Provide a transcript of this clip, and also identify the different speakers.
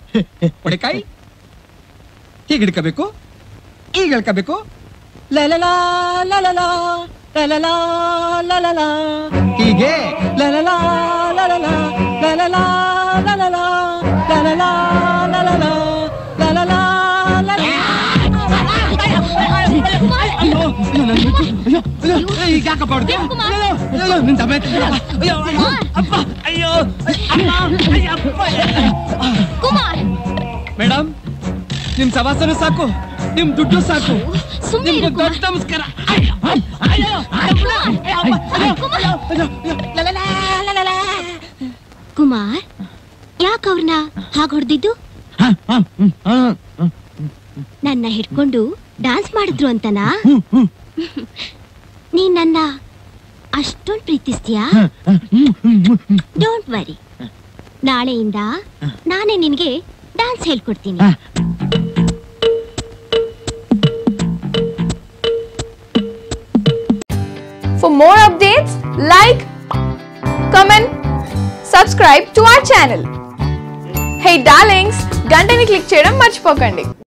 Speaker 1: ಹೊಡೆಕಾಯಿ ಹೀಗೆ ಹಿಡ್ಕೋಬೇಕು, ಈಗ ಹೇಳ್ಕೋಬೇಕು. ಲಲಲಾ ಲಲಲಾ ಲಲಲಾ ಲಲಲಾ ಹೀಗೆ ಲಲಲಾ ಲಲಲಾ ಲಲಲಾ ಲಲಲಾ ಲಲಲಾ ಲಲಲಾ ಲಲಲಾ ಲಲಲಾ. ಅಯ್ಯೋ ಈಗ ಯಾಕಪ್ಪ ಹೊಡ್ದೆ? ನಿನ್ ಸಮೇತ ಅಯ್ಯೋ ಅಪ್ಪ ಅಯ್ಯೋ
Speaker 2: ಕುಮಾರ್
Speaker 1: ಮೇಡಮ್, ನಿಮ್ ಸವಾಸನ ಸಾಕು, ನಿಮ್ ದುಡ್ಡು ಸಾಕು.
Speaker 2: ಸುಮ್ಮನೆ
Speaker 1: ದೊಡ್ಡ ನಮಸ್ಕಾರ.
Speaker 2: ಕುಮಾರ್, ಯಾಕ ಅವ್ರನ್ನ ಹಾಗೆ ಹೊಡೆದಿದ್ದು? ನನ್ನ ಹಿಡ್ಕೊಂಡು ಡ್ಯಾನ್ಸ್ ಮಾಡಿದ್ರು ಅಂತನಾ? ನೀನ್ ನನ್ನ ಅಷ್ಟೊಂದು ಪ್ರೀತಿಸ್ತೀಯಾ? ಡೋಂಟ್ ವರಿ, ನಾಳೆಯಿಂದ ನಾನೇ ನಿನ್ಗೆ ಡ್ಯಾನ್ಸ್ ಹೇಳ್ಕೊಡ್ತೀನಿ.
Speaker 3: For more updates, like, comment, subscribe to our channel. Hey darlings, గంటని click చేయడం మర్చిపోకండి.